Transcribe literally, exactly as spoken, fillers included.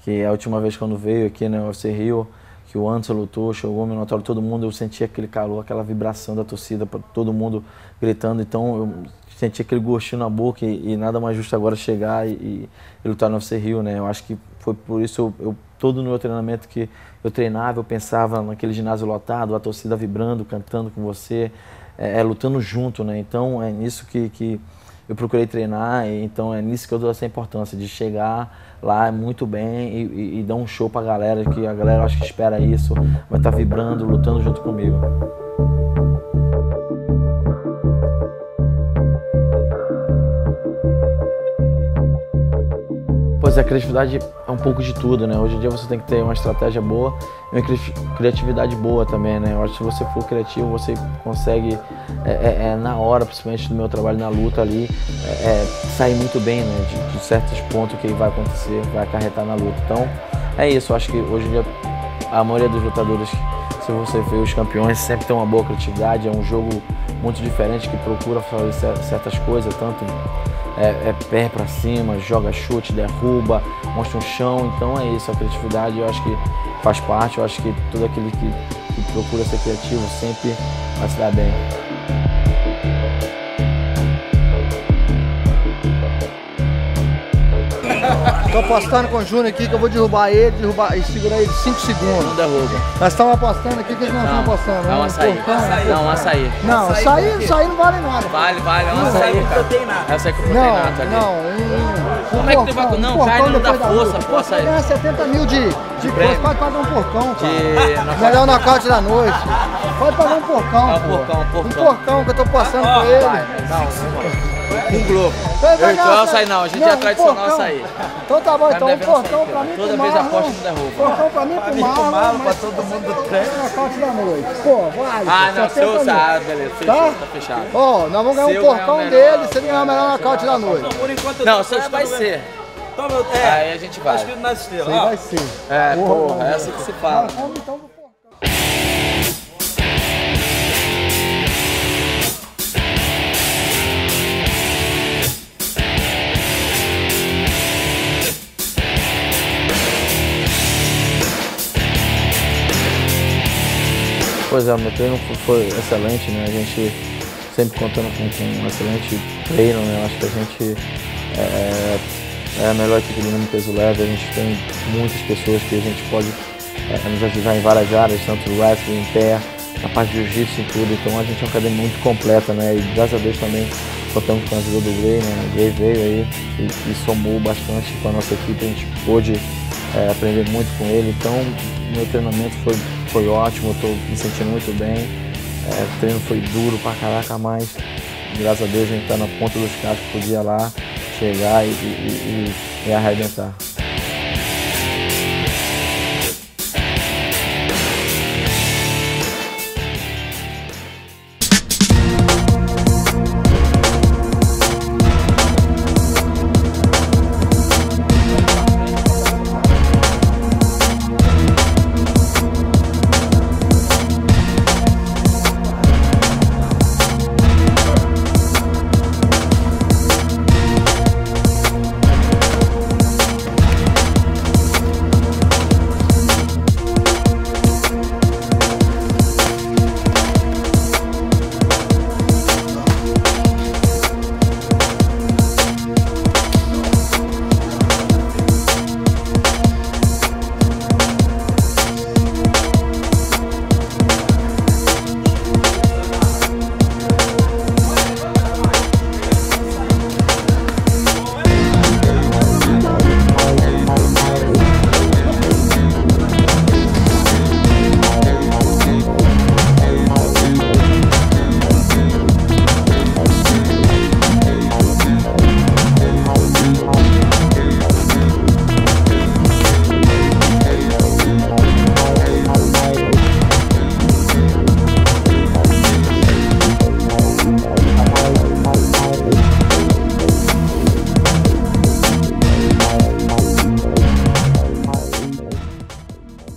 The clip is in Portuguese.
que a última vez quando veio aqui no U F C Rio, que o Anderson lutou, Shogun, Minotauro, todo mundo, eu senti aquele calor, aquela vibração da torcida, todo mundo gritando, então eu senti aquele gostinho na boca e, e nada mais justo agora chegar e, e, e lutar no U F C Rio, né? Eu acho que foi por isso, eu, eu, todo no meu treinamento que eu treinava, eu pensava naquele ginásio lotado, a torcida vibrando, cantando com você, é, é, lutando junto, né? Então é nisso que, que eu procurei treinar, e, então é nisso que eu dou essa importância, de chegar lá muito bem e, e, e dar um show pra galera, que a galera acho que espera isso, vai estar vibrando, lutando junto comigo. Pois é, a criatividade é um pouco de tudo, né? Hoje em dia você tem que ter uma estratégia boa e uma criatividade boa também, né? Eu acho que se você for criativo, você consegue, é, é, é, na hora, principalmente no meu trabalho na luta ali, é, é, sair muito bem, né? De, de certos pontos que vai acontecer, vai acarretar na luta. Então, é isso. Eu acho que hoje em dia a maioria dos lutadores, se você vê os campeões, sempre tem uma boa criatividade. É um jogo muito diferente que procura fazer certas coisas, tanto É, é pé pra cima, joga chute, derruba, mostra um chão, então é isso, a criatividade eu acho que faz parte, eu acho que todo aquele que, que procura ser criativo sempre vai se dar bem. Tô apostando com o Júnior aqui que eu vou derrubar ele, derrubar e segurar ele cinco segundos. Não derruba. Nós estamos apostando aqui, o que nós estamos apostando? Não, um açaí. Não, um açaí. Não, açaí, açaí não vale nada. Vale, vale, é um açaí com proteína. É açaí com proteína ali. Não, um, como é que tu vai com... Não, carne não dá força, pô, açaí. Ganhar setenta mil de, de coisa, pode pagar um porcão, cara. De... Melhor nocaute da noite. Pode pagar um porcão, é um porcão, um porcão. Um porcão que eu tô apostando com ele. Não, um globo. Eu então açaí não, a gente é tradicional açaí. Então tá bom, então um porcão pra mim. Toda vez aposta no derruba. Porcão pra mim, pro Marlon, pra todo mundo do treino. Nocaute da noite. Pô, vai. Ah, não, seu sabe, beleza. Fechou, tá fechado. Ó, nós vamos ganhar um porcão dele se ele ganhar o melhor nocaute da noite. Não, seus vai ser. Aí a gente vai. Acho que nas estrelas. Vai ser. É, porra, é assim que se fala. Pois é, o meu treino foi excelente, né? A gente sempre contando com, com um excelente treino, né? Eu acho que a gente é, é a melhor equipe do mundo peso leve, a gente tem muitas pessoas que a gente pode é, nos ajudar em várias áreas, tanto no wrestling, em pé, na parte de jiu-jitsu e tudo, então a gente é uma academia muito completa, né? E graças a Deus também contamos com a ajuda do Gray, né? O Gray veio aí e, e somou bastante com a nossa equipe, a gente pôde é, aprender muito com ele, então o meu treinamento foi Foi ótimo, eu tô me sentindo muito bem. É, o treino foi duro pra caraca, mas graças a Deus a gente tá na ponta dos cascos, podia lá chegar e, e, e, e arrebentar.